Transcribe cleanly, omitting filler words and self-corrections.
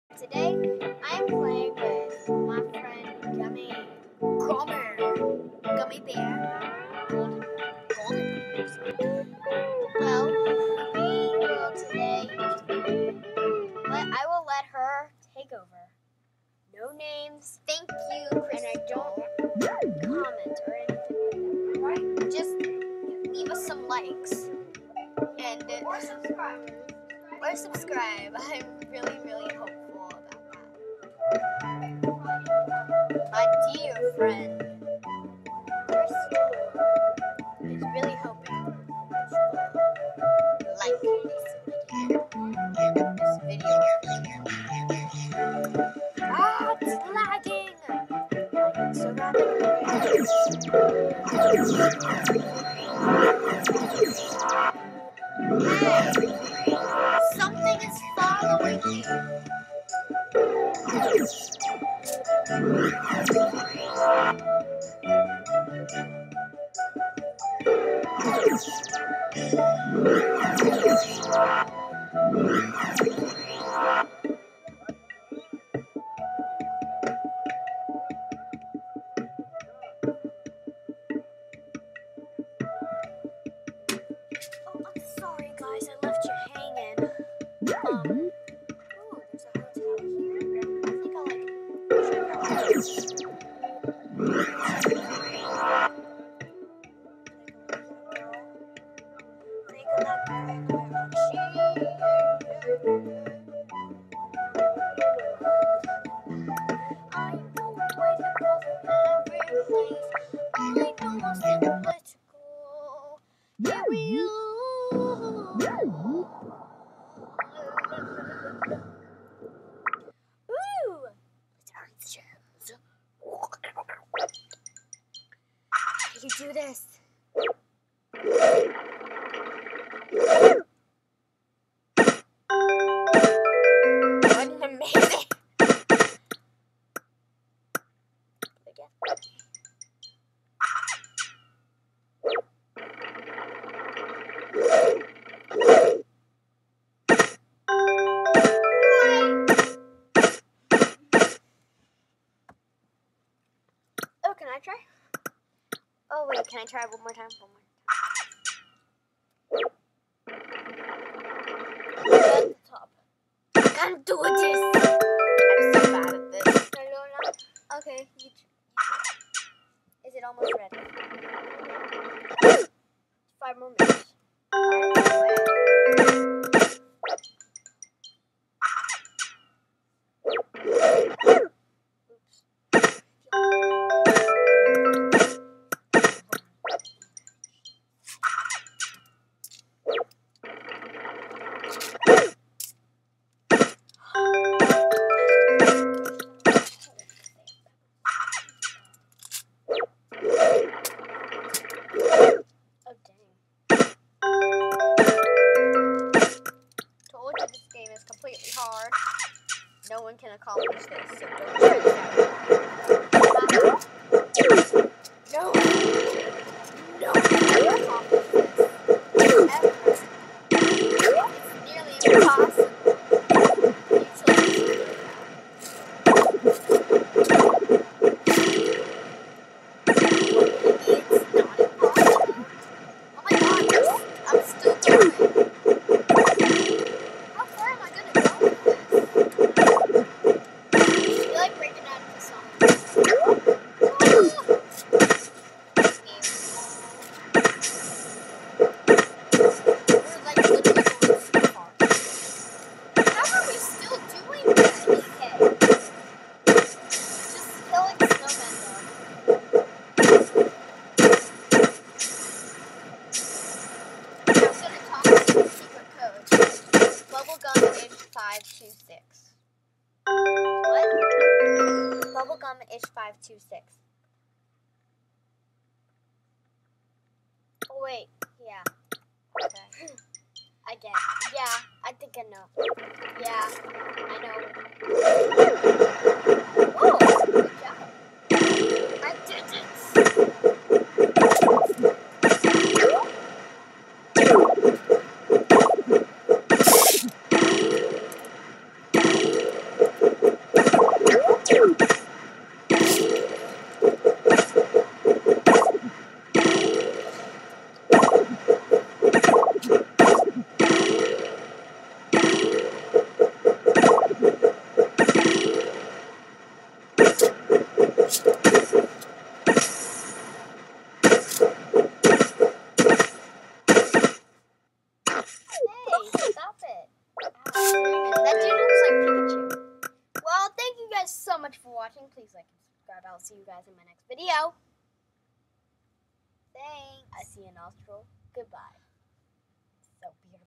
Today, I am playing with my friend Gummy Bear. Golden person. Well, we will today. I will let her take over. No names. Thank you, Crystal. And I don't comment or anything like that. Right? Just leave us some likes and or subscribe. Or subscribe. I'm really hopeful about that. My dear friend Crystal is really hoping like this video. It's lagging! Lagging so rapidly. Hey! Something is following me! Sorry guys, I left you hanging. There's a hotel here. I think I'll check out this. Take a look. I know where to go every place. All I know is let's go. Here we are. You do this. What an amazing. Again. Oh, can I try? Oh wait, can I try one more time? At the top. I can't do this. I'm so bad at this. No. Okay, is it almost ready? 5 more minutes. Completely hard. No one can accomplish this, so don't try this out. No one can accomplish this. Ever. It's nearly impossible. What? Bubblegum-ish 526. Oh wait, yeah. Okay. I get it. Yeah, I think I know. Yeah, I know. Whoa, good job. I did it. guys so much for watching. Please like and subscribe. I'll see you guys in my next video. Thanks. I see a nostril. Goodbye.